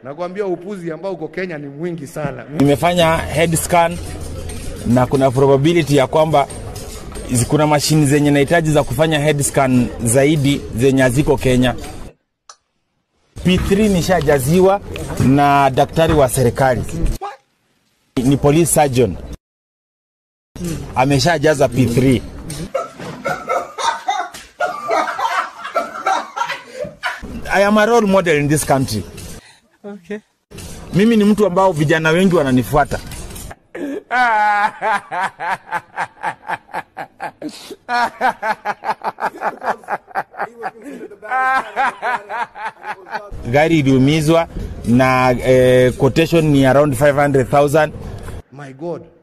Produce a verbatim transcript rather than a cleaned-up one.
Nakwambia upuzi ambao uko Kenya ni mwingi sana. Nimefanya head scan na kuna probability ya kwamba kuna mashini zenye nahitaji za kufanya head scan zaidi zenye ziko Kenya. P three nishajaziwa na daktari wa serikali. Ni police surgeon. Ameshajaza P three. I am a role model in this country. Okay. Mimi ni mtu ambao vijana wengi wananifuata. Gari iliumizwa na eh, quotation ni around five hundred thousand. My God.